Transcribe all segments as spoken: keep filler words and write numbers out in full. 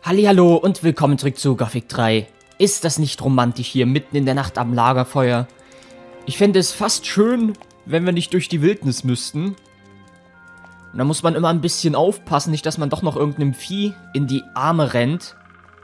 Hallihallo und willkommen zurück zu Gothic drei. Ist das nicht romantisch hier mitten in der Nacht am Lagerfeuer? Ich fände es fast schön, wenn wir nicht durch die Wildnis müssten. Und da muss man immer ein bisschen aufpassen, nicht dass man doch noch irgendeinem Vieh in die Arme rennt.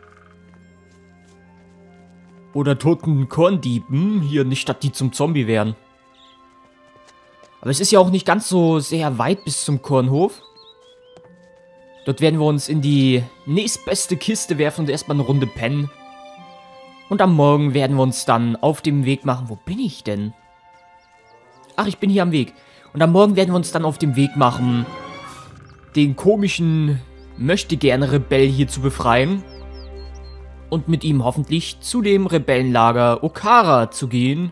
Oder toten Korndieben, hier nicht, dass die zum Zombie werden. Aber es ist ja auch nicht ganz so sehr weit bis zum Kornhof. Dort werden wir uns in die nächstbeste Kiste werfen und erstmal eine Runde pennen. Und am Morgen werden wir uns dann auf dem Weg machen. Wo bin ich denn? Ach, ich bin hier am Weg. Und am Morgen werden wir uns dann auf dem Weg machen, den komischen Möchtegern-Rebell hier zu befreien. Und mit ihm hoffentlich zu dem Rebellenlager Okara zu gehen.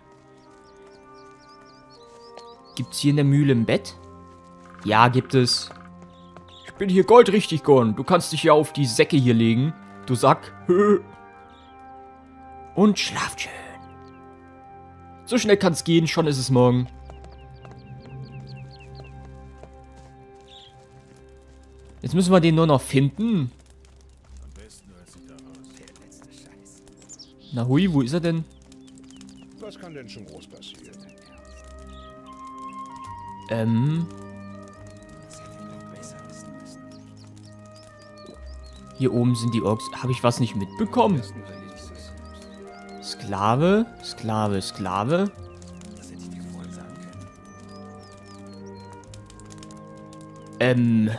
Gibt's hier in der Mühle ein Bett? Ja, gibt es. Ich bin hier goldrichtig, Gorn. Du kannst dich ja auf die Säcke hier legen, du Sack. Und schlaft schön. So schnell kann's gehen, schon ist es morgen. Jetzt müssen wir den nur noch finden. Na hui, wo ist er denn? Was kann denn schon groß passieren? Ähm... Hier oben sind die Orks. Habe ich was nicht mitbekommen? Sklave, Sklave, Sklave. Ähm.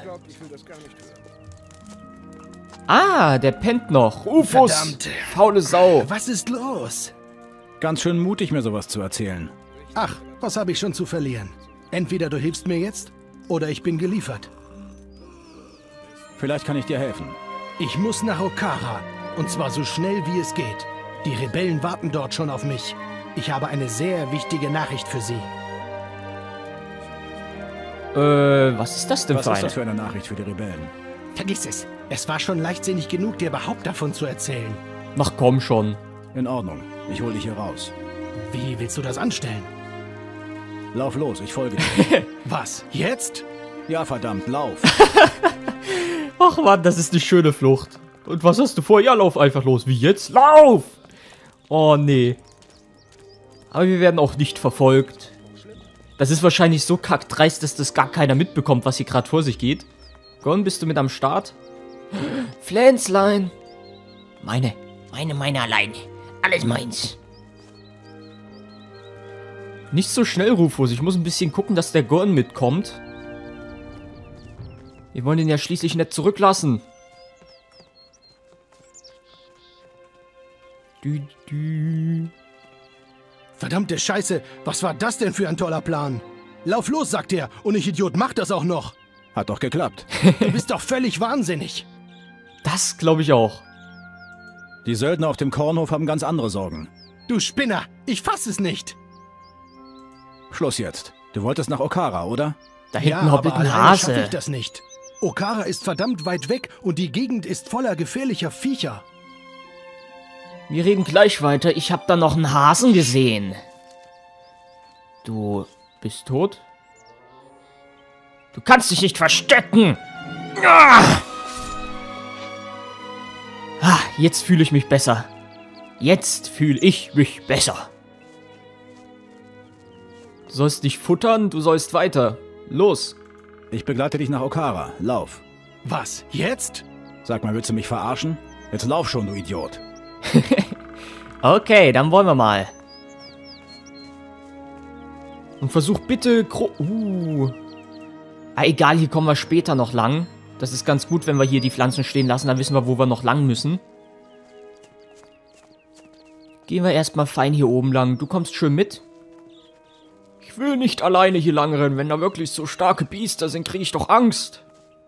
Ah, der pennt noch. Rufus, Verdammt. faule Sau. Was ist los? Ganz schön mutig, mir sowas zu erzählen. Ach, was habe ich schon zu verlieren? Entweder du hilfst mir jetzt, oder ich bin geliefert. Vielleicht kann ich dir helfen. Ich muss nach Okara, und zwar so schnell wie es geht. Die Rebellen warten dort schon auf mich. Ich habe eine sehr wichtige Nachricht für sie. Äh, was ist das denn Was für ist eine? das für eine Nachricht für die Rebellen? Vergiss es. Es war schon leichtsinnig genug, dir überhaupt davon zu erzählen. Ach komm schon. In Ordnung. Ich hole dich hier raus. Wie willst du das anstellen? Lauf los, ich folge dir. Was? Jetzt? Ja, verdammt, lauf. Ach Mann, das ist eine schöne Flucht. Und was hast du vor? Ja, lauf einfach los. Wie jetzt? Lauf! Oh, nee. Aber wir werden auch nicht verfolgt. Das ist wahrscheinlich so kackdreist, dass das gar keiner mitbekommt, was hier gerade vor sich geht. Gon, bist du mit am Start? Pflänzlein. Meine. Meine, meine alleine. Alles meins. Nicht so schnell, Rufus. Ich muss ein bisschen gucken, dass der Gon mitkommt. Wir wollen ihn ja schließlich nicht zurücklassen. Dü, dü. Verdammte Scheiße, was war das denn für ein toller Plan? Lauf los, sagt er, und ich Idiot, mach das auch noch. Hat doch geklappt. Du bist doch völlig wahnsinnig. Das glaube ich auch. Die Söldner auf dem Kornhof haben ganz andere Sorgen. Du Spinner, ich fass es nicht. Schluss jetzt. Du wolltest nach Okara, oder? Da hinten ja, hoppelt aber ein alleine schaffe ich Hase. das nicht. Okara ist verdammt weit weg und die Gegend ist voller gefährlicher Viecher. Wir reden gleich weiter. Ich habe da noch einen Hasen gesehen. Du bist tot? Du kannst dich nicht verstecken! Ah! Ah, jetzt fühle ich mich besser. Jetzt fühle ich mich besser. Du sollst dich futtern, du sollst weiter. Los. Ich begleite dich nach Okara. Lauf. Was, jetzt? Sag mal, willst du mich verarschen? Jetzt lauf schon, du Idiot. Okay, dann wollen wir mal. Und versuch bitte... Gro uh. Ah, egal, hier kommen wir später noch lang. Das ist ganz gut, wenn wir hier die Pflanzen stehen lassen. Dann wissen wir, wo wir noch lang müssen. Gehen wir erstmal fein hier oben lang. Du kommst schön mit. Ich will nicht alleine hier lang rennen. Wenn da wirklich so starke Biester sind, kriege ich doch Angst.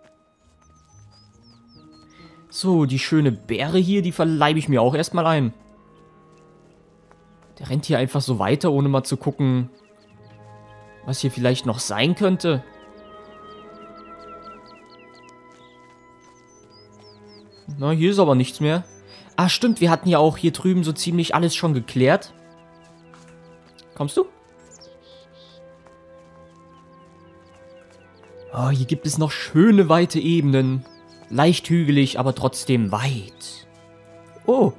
So, die schöne Beere hier, die verleibe ich mir auch erstmal ein. Der rennt hier einfach so weiter, ohne mal zu gucken, was hier vielleicht noch sein könnte. Na, hier ist aber nichts mehr. Ah, stimmt, wir hatten ja auch hier drüben so ziemlich alles schon geklärt. Kommst du? Oh, hier gibt es noch schöne weite Ebenen. Leicht hügelig, aber trotzdem weit. Oh.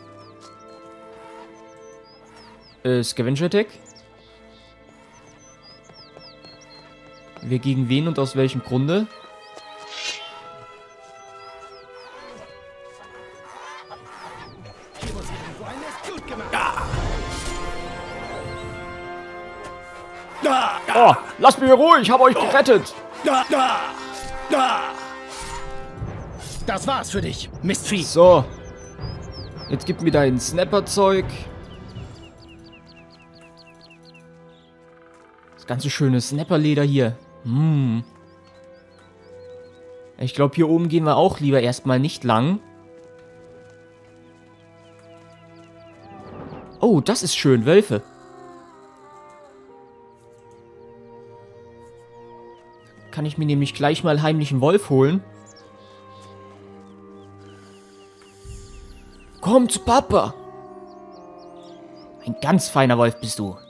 Äh, Scavenger Attack. Wer gegen wen und aus welchem Grunde? Oh, lasst mich ruhig, ich habe euch gerettet. Das war's für dich, Mistvieh. So. Jetzt gib mir dein Snapper-Zeug. Das ganze schöne Snapper-Leder hier. Hm. Ich glaube, hier oben gehen wir auch lieber erstmal nicht lang. Oh, das ist schön, Wölfe. Kann ich mir nämlich gleich mal heimlich einen Wolf holen. Komm zu Papa. Ein ganz feiner Wolf bist du.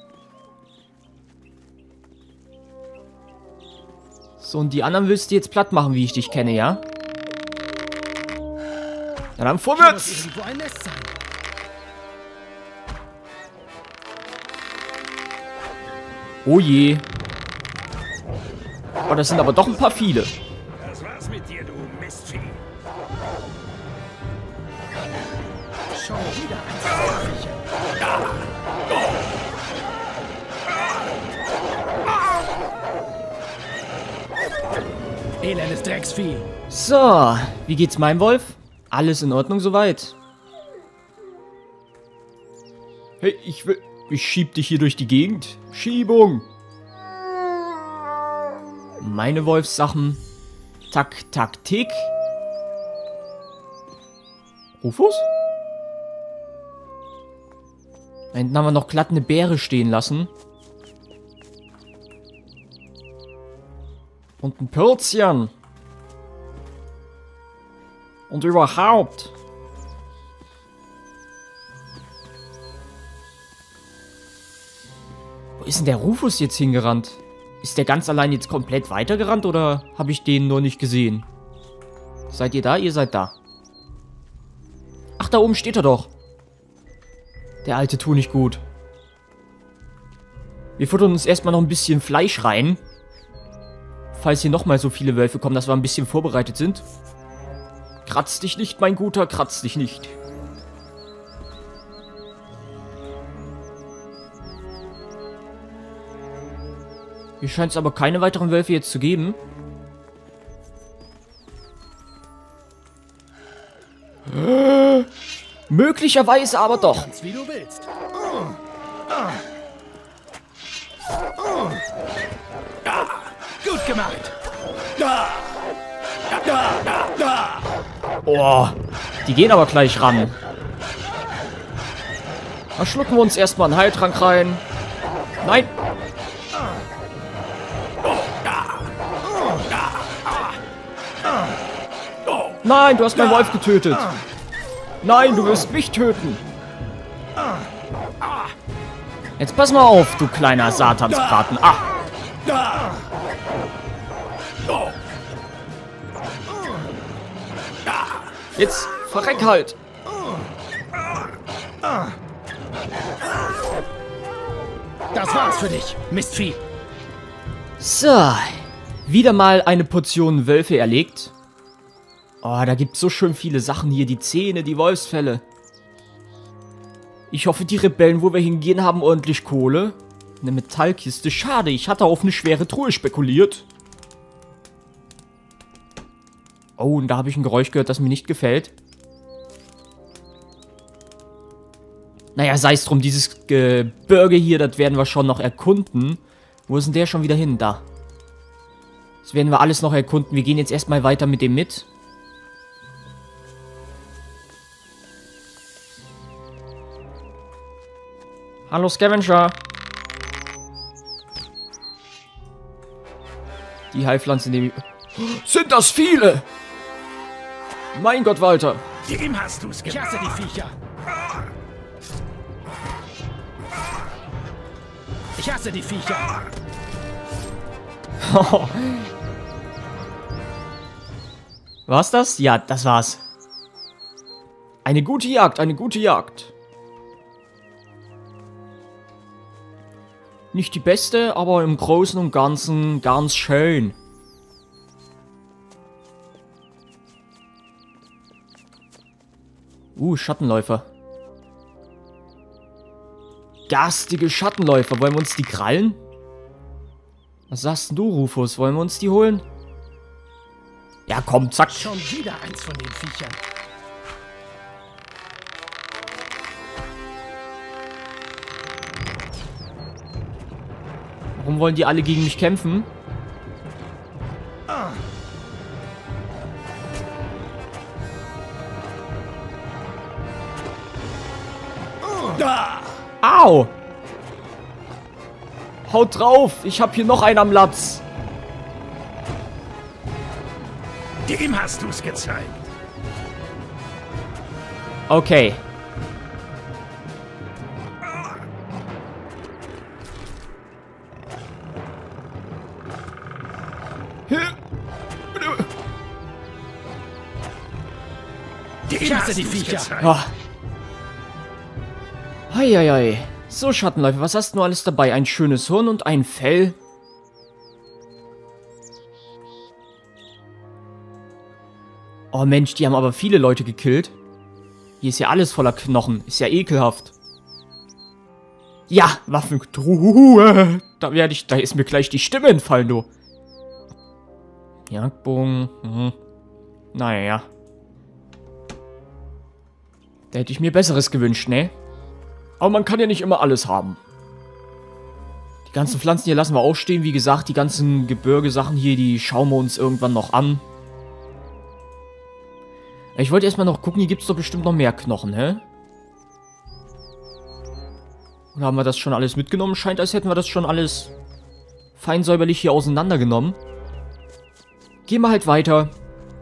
So, und die anderen willst du jetzt platt machen, wie ich dich kenne, ja? Na dann vorwärts! Hier muss irgendwo ein Nest sein. Oh je. Oh, das sind aber doch ein paar viele. Das war's mit dir, du Mistvieh. Schon wieder ein Viech. Elendes Drecksvieh. So, wie geht's meinem Wolf? Alles in Ordnung soweit. Hey, ich will... Ich schieb dich hier durch die Gegend. Schiebung. Meine Wolfssachen. Tak, tak, tick. Rufus? Da hinten haben wir noch glatt eine Beere stehen lassen. Und ein Pilzchen. Und überhaupt. Wo ist denn der Rufus jetzt hingerannt? Ist der ganz allein jetzt komplett weitergerannt oder habe ich den nur nicht gesehen? Seid ihr da? Ihr seid da. Ach, da oben steht er doch. Der alte Tu nicht gut. Wir futtern uns erstmal noch ein bisschen Fleisch rein. Falls hier nochmal so viele Wölfe kommen, dass wir ein bisschen vorbereitet sind. Kratz dich nicht, mein Guter, kratz dich nicht. Hier scheint es aber keine weiteren Wölfe jetzt zu geben. Äh, möglicherweise aber doch. Ganz wie du willst. Gut gemacht. Oh, die gehen aber gleich ran. Da schlucken wir uns erstmal einen Heiltrank rein. Nein. Nein, du hast meinen Wolf getötet. Nein, du wirst mich töten. Jetzt pass mal auf, du kleiner Satansbraten. Ah. Jetzt verreck halt. Das war's für dich, Mistvieh. So, wieder mal eine Portion Wölfe erlegt. Oh, da gibt's so schön viele Sachen hier. Die Zähne, die Wolfsfelle. Ich hoffe, die Rebellen, wo wir hingehen, haben ordentlich Kohle. Eine Metallkiste. Schade, ich hatte auf eine schwere Truhe spekuliert. Oh, und da habe ich ein Geräusch gehört, das mir nicht gefällt. Naja, sei es drum, dieses Gebirge hier, das werden wir schon noch erkunden. Wo ist denn der schon wieder hin? Da. Das werden wir alles noch erkunden. Wir gehen jetzt erstmal weiter mit dem mit. Hallo Scavenger. Die Heilpflanze nehme ich... Sind das viele? Mein Gott, Walter. Dem hast du's gemacht. Ich hasse die Viecher. Ich hasse die Viecher. War's das? Ja, das war's. Eine gute Jagd, eine gute Jagd. Nicht die beste, aber im Großen und Ganzen ganz schön. Uh, Schattenläufer. Garstige Schattenläufer. Wollen wir uns die krallen? Was sagst du, Rufus? Wollen wir uns die holen? Ja, komm, zack. Schon wieder eins von den Viechern. Warum wollen die alle gegen mich kämpfen? Da! Au! Haut drauf! Ich hab hier noch einen am Latz. Dem hast du's gezeigt. Okay. Dem hast die Viecher. Oh. Heieiei. So, Schattenläufer, was hast du alles dabei? Ein schönes Horn und ein Fell. Oh Mensch, die haben aber viele Leute gekillt. Hier ist ja alles voller Knochen. Ist ja ekelhaft. Ja, Waffentruhe. Da werde ich, da ist mir gleich die Stimme entfallen, du. Jagdbogen. Mhm. Naja. Da hätte ich mir Besseres gewünscht, ne? Aber man kann ja nicht immer alles haben. Die ganzen Pflanzen hier lassen wir auch stehen. Wie gesagt, die ganzen Gebirge-Sachen hier, die schauen wir uns irgendwann noch an. Ich wollte erstmal noch gucken, hier gibt es doch bestimmt noch mehr Knochen, hä? Oder haben wir das schon alles mitgenommen? Scheint, als hätten wir das schon alles fein säuberlich hier auseinandergenommen. Gehen wir halt weiter.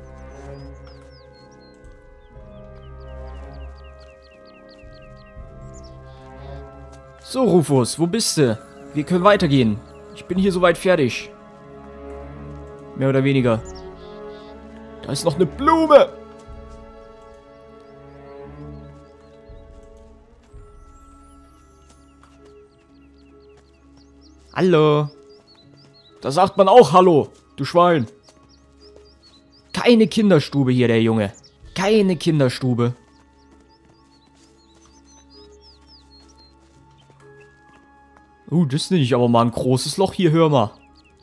So, Rufus, wo bist du? Wir können weitergehen. Ich bin hier soweit fertig. Mehr oder weniger. Da ist noch eine Blume. Hallo. Da sagt man auch Hallo, du Schwein. Keine Kinderstube hier, der Junge. Keine Kinderstube. Uh, das nenne ich aber mal ein großes Loch hier, hör mal.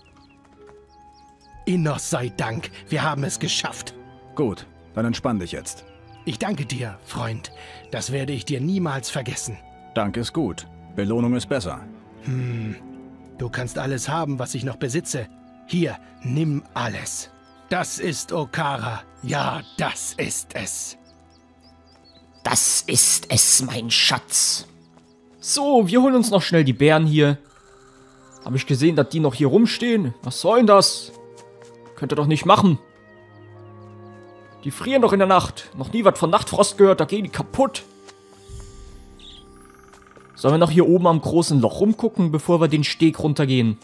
Innos sei Dank, wir haben es geschafft. Gut, dann entspann dich jetzt. Ich danke dir, Freund. Das werde ich dir niemals vergessen. Dank ist gut. Belohnung ist besser. Hm, du kannst alles haben, was ich noch besitze. Hier, nimm alles. Das ist Okara. Ja, das ist es. Das ist es, mein Schatz. So, wir holen uns noch schnell die Bären hier. Habe ich gesehen, dass die noch hier rumstehen? Was soll denn das? Könnt ihr doch nicht machen. Die frieren doch in der Nacht. Noch nie was von Nachtfrost gehört, da gehen die kaputt. Sollen wir noch hier oben am großen Loch rumgucken, bevor wir den Steg runtergehen?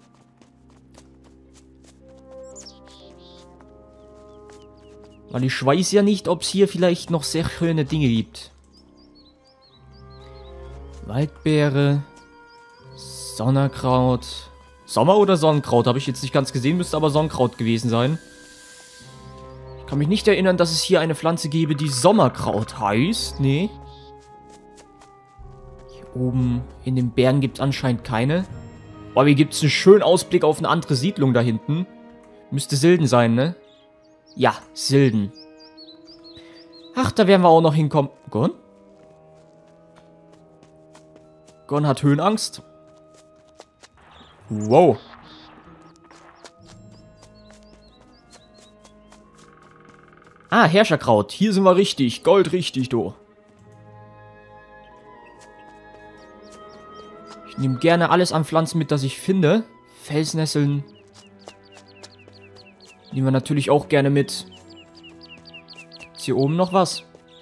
Weil ich weiß ja nicht, ob es hier vielleicht noch sehr schöne Dinge gibt. Waldbeere, Sonnerkraut. Sommer- oder Sonnenkraut? Habe ich jetzt nicht ganz gesehen, müsste aber Sonnenkraut gewesen sein. Ich kann mich nicht erinnern, dass es hier eine Pflanze gäbe, die Sommerkraut heißt. Nee. Hier oben in den Bergen gibt es anscheinend keine. Aber hier gibt es einen schönen Ausblick auf eine andere Siedlung da hinten. Müsste Silden sein, ne? Ja, Silden. Ach, da werden wir auch noch hinkommen. Gon? Gon hat Höhenangst. Wow. Ah, Herrscherkraut. Hier sind wir richtig. Gold richtig, du. Ich nehme gerne alles an Pflanzen mit, das ich finde. Felsnesseln. Nehmen wir natürlich auch gerne mit. Ist hier oben noch was?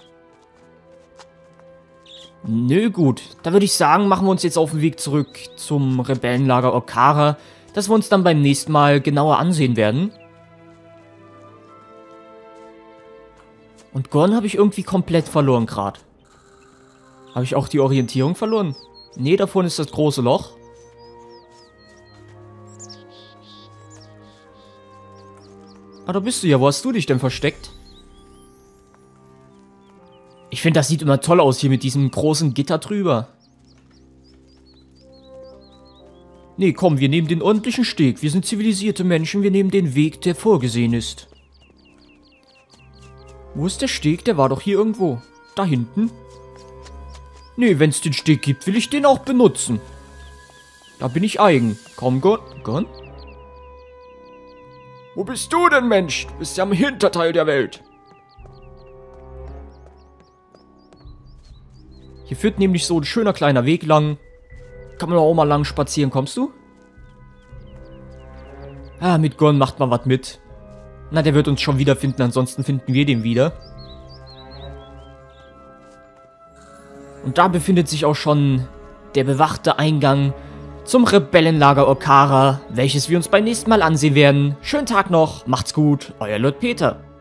Nö, gut. Da würde ich sagen, machen wir uns jetzt auf den Weg zurück zum Rebellenlager Okara, das wir uns dann beim nächsten Mal genauer ansehen werden. Und Gon habe ich irgendwie komplett verloren gerade. Habe ich auch die Orientierung verloren? Nee, davon ist das große Loch. Ah, da bist du ja. Wo hast du dich denn versteckt? Ich finde, das sieht immer toll aus hier mit diesem großen Gitter drüber. Nee, komm, wir nehmen den ordentlichen Steg. Wir sind zivilisierte Menschen, wir nehmen den Weg, der vorgesehen ist. Wo ist der Steg? Der war doch hier irgendwo. Da hinten. Nee, wenn es den Steg gibt, will ich den auch benutzen. Da bin ich eigen. Komm, Gon. Gon? Wo bist du denn, Mensch? Du bist ja am Hinterteil der Welt. Hier führt nämlich so ein schöner kleiner Weg lang. Kann man auch mal lang spazieren. Kommst du? Ah, mit Gon macht man was mit. Na, der wird uns schon wiederfinden, ansonsten finden wir den wieder. Und da befindet sich auch schon der bewachte Eingang zum Rebellenlager Okara, welches wir uns beim nächsten Mal ansehen werden. Schönen Tag noch, macht's gut, euer Lord Peter.